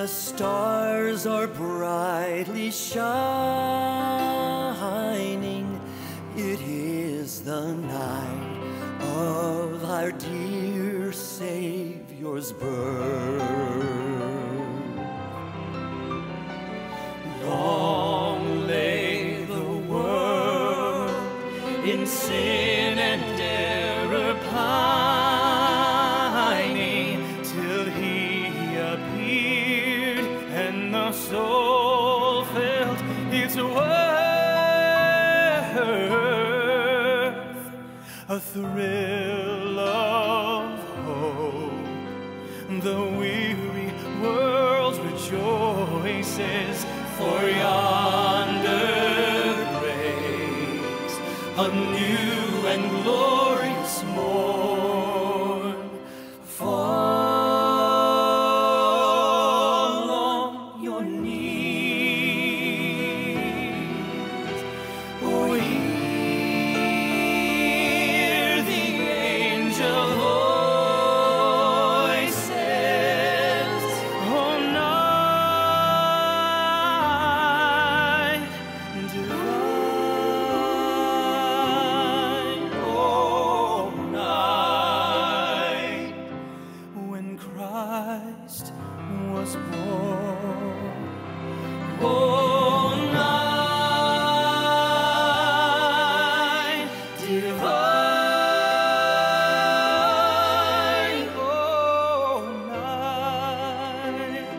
The stars are brightly shining. It is the night of our dear Savior's birth. Long lay the world in sin and error pining, till he appeared and the soul felt its worth. A thrill of hope, the weary world rejoices, for yonder breaks a new and glorious morn. Fall on your knees, oh, hear the angel voices, oh, night divine, oh, night when Christ was born, oh, night divine, oh, night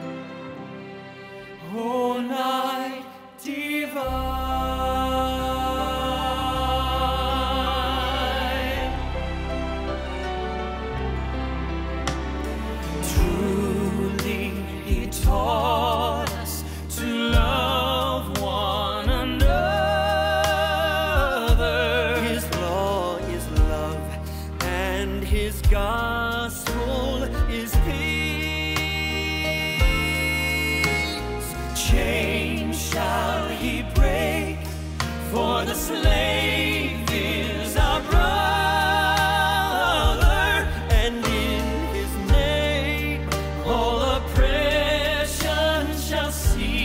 divine. Truly he taught us to love one another. His law is love, and his gospel is peace. Chains shall he break, for the slave is our brother, and in his name all oppression shall cease.